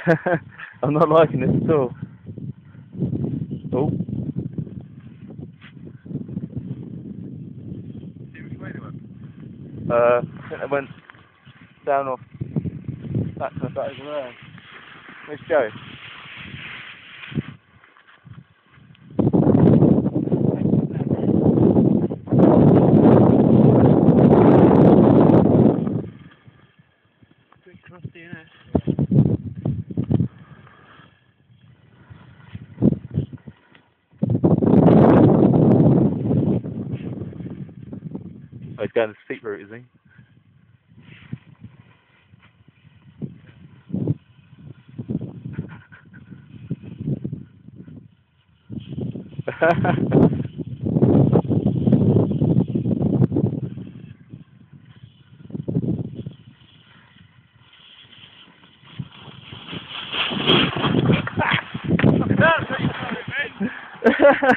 I'm not liking this at all. Oh. See which way they went? I think they went down off that over there. Where's Joe? Bit crusty, innit? Oh, he's going the steep route, is he? That's how you know it, mate!